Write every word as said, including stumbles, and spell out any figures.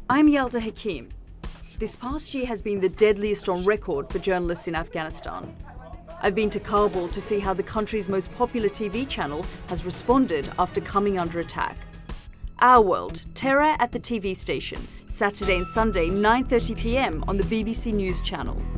I'm Yelda Hakim. This past year has been the deadliest on record for journalists in Afghanistan. I've been to Kabul to see how the country's most popular T V channel has responded after coming under attack. Our World, Terror at the T V station, Saturday and Sunday, nine thirty p m on the B B C News channel.